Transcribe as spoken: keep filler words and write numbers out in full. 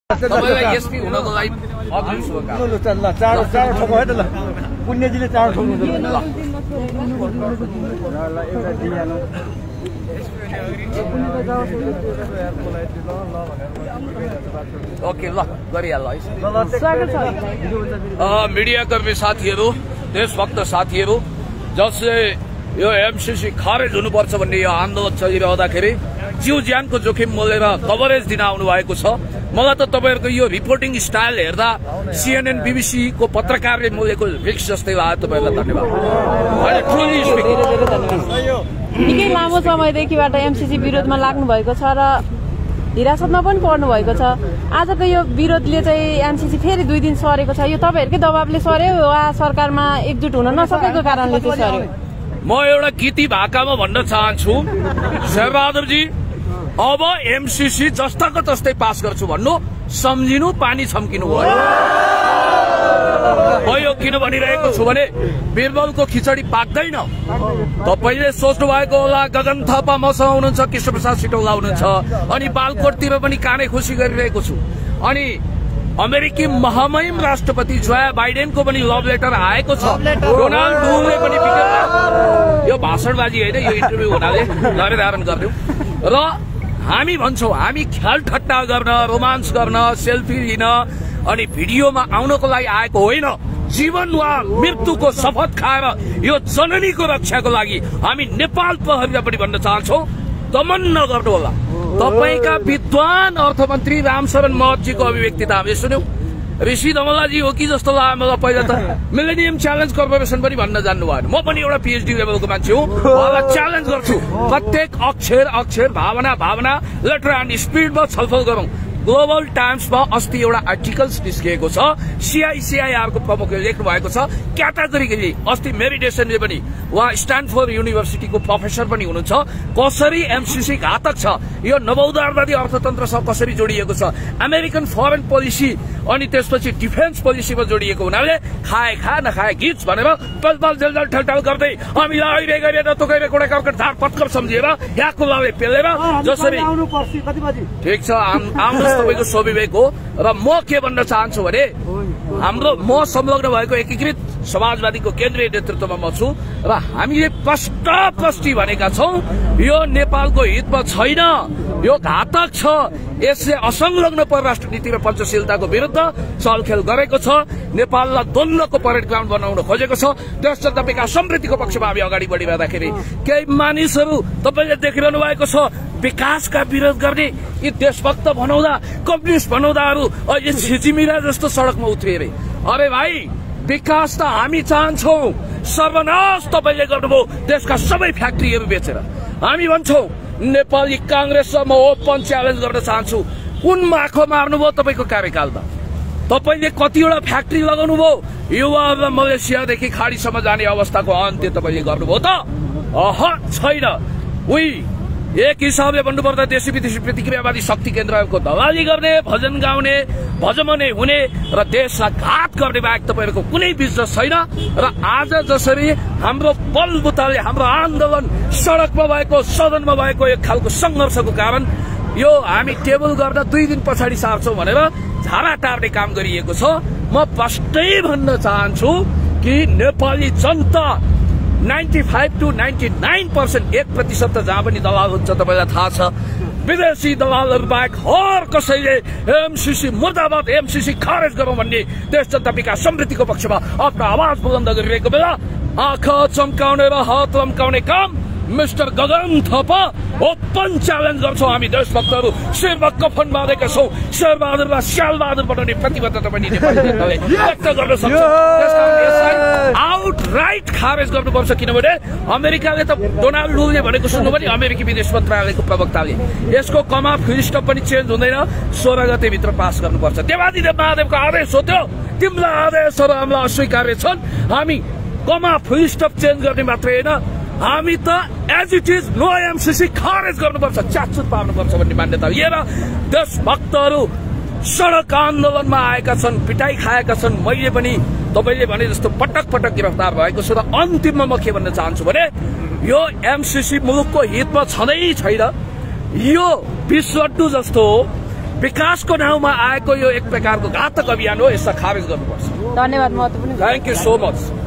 तपाईलाई एसपी हुनको लागि अग्रिम शुभकामना। ल चाँडो चाँडो ठोको है त ल पुण्यजीले चाँडो ठोक्नुहुन्छ ल ओके ल गरिहाल है। मिडियाकर्मी साथीहरू, देशभक्त साथीहरू, जसले यो एमसीसी खारेज हुनुपर्छ भन्ने यो आन्दोलन चलिरहँदाखेरि जीव ज्यानको जोखिम मोलेर कभरेज दिन आउनु भएको छ। मलाई त तपाईहरुको यो रिपोर्टिङ स्टाइल हेर्दा सीएनएन बीबीसी को पत्रकारले मोलेको रिक्स जस्तै लाग्यो। तपाईहरुलाई धन्यवाद। अनि ट्रुली स्पिकिङ निकै लामो समयदेखिबाट एमसीसी विरोधमा लाग्नु भएको छ र हिरासतमा पनि पर्नु भएको छ। आजको यो विरोधले चाहिँ एमसीसी फेरि दुई दिन सरेको छ। यो तपाईहरुकै दबावले सर्यो वा सरकारमा एकजुट हुन नसकेको कारणले चाहिँ सर्यो? म एउटा गीती भाकामा भन्न चाहन्छु, शेरबहादुरजी अब एमसीसी जस्ताको तस्तै पास गर्छु भन्नु सम्झिनु, पानी छम्किनु भयो। म यो किन भनिरहेको छु भने बिरबलको खिचडी पाक्दैन। तपाईले सोच्नु भएको होला गगन थापा मसँग हुनुहुन्छ, कृष्णप्रसाद सिटौला हुनुहुन्छ, अनि बालकोटतिर पनि काने खुसी गरिरहेको छु। अनि अमेरिकी महामहिम राष्ट्रपति जो बाइडेनको पनि लभ लेटर आएको छ। डोनाल्ड ट्रम्पले पनि यो भाषणबाजी होइन, यो इन्टरभ्यू हुनाले निर्धारण गर्दैौ र हामी भन्छौं हामी ख्याल ठट्टा गर्न, रोमान्स गर्न, सेल्फी लिन अनि भिडियोमा आउनको लागि आएको होइन। जीवन वा मृत्युको शपथ खाएर यो जननीको रक्षाको लागि हामी नेपाल प्रहरीलाई पनि भन्न चाहन्छौं, दमन नगर्नु होला। तपाईका विद्वान अर्थमन्त्री रामशरण महतजीको अभिव्यक्ति त हामीले सुन्यौं। ऋषि दमलाजी हो कि जस्तो लाग्यो मलाई। पहिला त मिलेनियम च्यालेन्ज कर्पोरेसन पनि भन्न जान्नु भएन। म पनि एउटा पीएचडी लेभलको मान्छे हुँ, उहाँलाई च्यालेन्ज गर्छु। प्रत्येक अक्षर अक्षर, भावना भावना, लेटर एन्ड स्पिडमा छलफल गरौं। ग्लोबल टाइम्समा अस्ति एउटा आर्टिकल्स निस्किएको छ, सीआईसीआईआर को प्रमुखले लेख्नु भएको छ क्याटेगोरिकली। अस्ति मेरिडेसनले पनि, उहाँ स्ट्यानफोर्ड युनिभर्सिटीको प्रोफेसर पनि हुनुहुन्छ, कसरी एमसीसी घातक छ, यो नवोदारवादी अर्थतन्त्रसँग कसरी जोडिएको छ, अमेरिकन फरेन पोलिसी अनि त्यसपछि डिफेन्स पोलिसीमा जोडिएको हुनाले खाए खा नखाए गीच भनेर पलपल जलजल ठलठल गर्दै हामीलाई अहिले गएर तोकेर कोडा कर्कट धार पत्कर सम्झिएर यहाँको लाले पेलेर जसरी ठिक छ आउनुहोस् तपाईको स्वविवेक हो। र म के भन्न चाहन्छु भने हाम्रो म संलग्न भएको एकीकृत समाजवादीको केन्द्रीय नेतृत्वमा म छु र हामीले स्पष्टपष्टि भनेका छौं यो नेपालको हितमा छैन, यो घातक छ। यसले असंलग्न परराष्ट्र नीति र पञ्चशीलताको विरुद्ध चलखेल गरेको छ, नेपाललाई द्वन्द्वको परेड ग्राउन्ड बनाउन खोजेको छ। देश जनताका समृद्धिको पक्षमा हामी अगाडि बढिरहँदाखेरि केही मानिसहरू तपाईले देखिरहनु भएको छ विकासका विरोध गर्ने, यी देशभक्त भनाउँदा कम्युनिस्ट भनाउँदाहरू अहिले छिचिमिरा जस्तो सडकमा उत्रिए। अरे भाइ, विकास त हामी चाहन्छौं, सर्वनाश तपाईले गर्नुभयो देशका सबै फ्याक्ट्रीहरू बेचेर। हामी भन्छौं नेपाली कांग्रेसमा म ओपन च्यालेन्ज गर्न चाहन्छु, कुन माखो मार्नुभयो तपाईको कार्यकालमा? तपाईले कतिवटा फ्याक्ट्री लगाउनु भयो? युवाहरूलाई मलेसियादेखि खाडीसम्म जाने अवस्थाको अन्त्य तपाईले गर्नुभयो त? अह छैन। उही एक हिसाबले भन्नुपर्दा देशी विदेशी प्रतिक्रियावादी शक्ति केन्द्रहरूको दलाली गर्ने, भजन गाउने, भजमने हुने र देशलाई घात गर्ने बाहेक तपाईहरुको कुनै बिजनेस छैन। र आज जसरी हाम्रो बलबुताले हाम्रो आन्दोलन सडकमा भएको, सदनमा भएको एक खालको संघर्षको कारण यो हामी टेबल गर्दा दुई दिन पछाडि सार्छौं भनेर झारा टार्ने काम गरिएको छ। म स्पष्टै भन्न चाहन्छु कि नेपाली जनता ninety-five to ninety-nine percent एक प्रतिशत त जहाँ पनि दलाल हुन्छ तपाईलाई थाहा छ। विदेशी दलालहरू बाहेक हर कसैले एमसीसी मुर्दाबाद, एमसीसी खारेज गरौं भन्ने देश जनता विकास समृद्धिको पक्षमा आफ्नो आवाज बुलन्द गरिरहेको बेला आँखा चम्काउने र हात लम्काउने काम mister Gagan Thapa open challenge गर्छौं। हामी देशभक्तहरू शिरमा कफन बाँधेका छौं। शेरबहादुरलाई स्यालबहादुर बनाउने प्रतिबद्धता पनि नेपाली जनताले व्यक्त गर्न सक्छ। त्यसकारण यसलाई आउट राइट खारेज गर्नुपर्छ, किनभने अमेरिकाले त डोनाल्ड ट्रम्पले भनेको सुन्नु पनि अमेरिकी विदेश मन्त्रालयको प्रवक्ताले यसको कमा फुल स्टप पनि चेन्ज हुँदैन, सोह्र गते भित्र पास गर्नुपर्छ। देवादिदेव महादेवको आदेश हो त्यो, तिमीलाई आदेशहरू हामीलाई अस्वीकार्य छन्। हामी कमा फुल स्टप चेन्ज गर्ने मात्रै होइन, हामी त as it is no MCC खारेज गर्नुपर्छ, च्याचुत पार्नुपर्छ भन्ने मान्यता लिएर देशभक्तहरू सडक आन्दोलनमा आएका छन्, पिटाई खाएका छन्। मैले पनि तपाईले भने जस्तो पटक पटक गिरफ्तार भएको छु। र अन्तिममा म के भन्न चाहन्छु भने यो एमसीसी मुलुकको हितमा छँदै छैन, यो विश्वड्डु जस्तो हो। विकासको नाउँमा आएको यो एक प्रकारको घातक अभियान हो, यसलाई खारेज गर्नुपर्छ। धन्यवाद महत्त्वपूर्ण। Thank you so much.